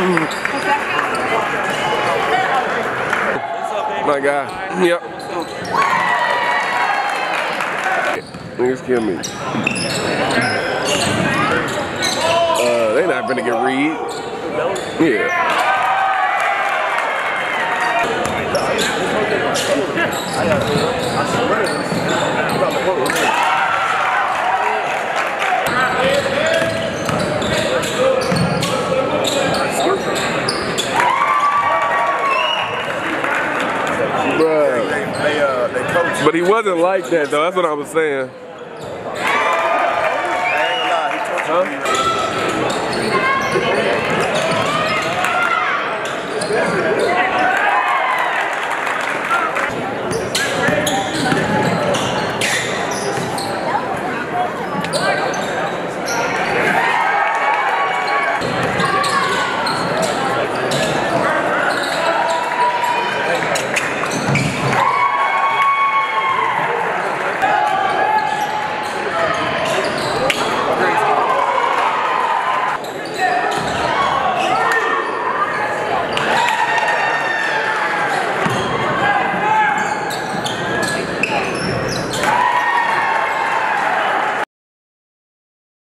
My guy. Yep. Niggas kill me. They not gonna get Reed. Yeah. But he wasn't like that though, that's what I was saying. I ain't gonna lie, he tortured me.